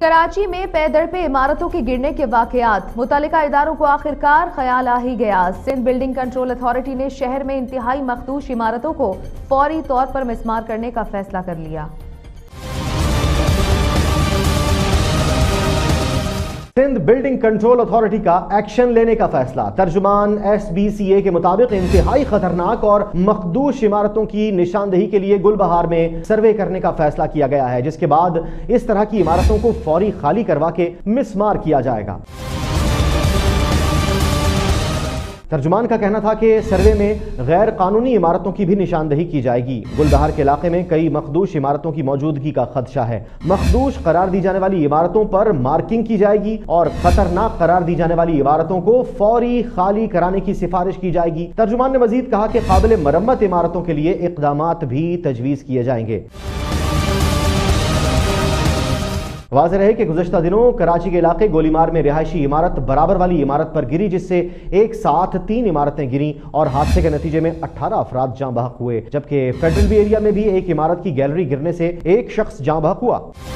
کراچی میں پے در پہ عمارتوں کے گرنے کے واقعات، متعلقہ اداروں کو آخرکار خیال آ ہی گیا۔ سندھ بلڈنگ کنٹرول اتھارٹی نے شہر میں انتہائی مخدوش عمارتوں کو فوری طور پر مسمار کرنے کا فیصلہ کر لیا۔ سندھ بلڈنگ کنٹرول اتھارٹی کا ایکشن لینے کا فیصلہ۔ ترجمان SBCA کے مطابق انتہائی خطرناک اور مخدوش عمارتوں کی نشاندہی کے لیے گل بہار میں سروے کرنے کا فیصلہ کیا گیا ہے، جس کے بعد اس طرح کی عمارتوں کو فوری خالی کروا کے مسمار کیا جائے گا۔ ترجمان کا کہنا تھا کہ سروے میں غیر قانونی عمارتوں کی بھی نشاندہی کی جائے گی۔ گل بہار کے علاقے میں کئی مخدوش عمارتوں کی موجودگی کا خدشہ ہے۔ مخدوش قرار دی جانے والی عمارتوں پر مارکنگ کی جائے گی اور خطرناک قرار دی جانے والی عمارتوں کو فوری خالی کرانے کی سفارش کی جائے گی۔ ترجمان نے مزید کہا کہ قابل مرمت عمارتوں کے لیے اقدامات بھی تجویز کیے جائیں گے۔ واضح رہے کہ گزشتہ دنوں کراچی کے علاقے گولی مار میں رہائشی عمارت برابر والی عمارت پر گری، جس سے ایک ساتھ 3 عمارتیں گریں اور حادثے کے نتیجے میں 18 افراد جاں بحق ہوئے، جبکہ فیڈرل بی ایریا میں بھی ایک عمارت کی گیلری گرنے سے ایک شخص جاں بحق ہوا۔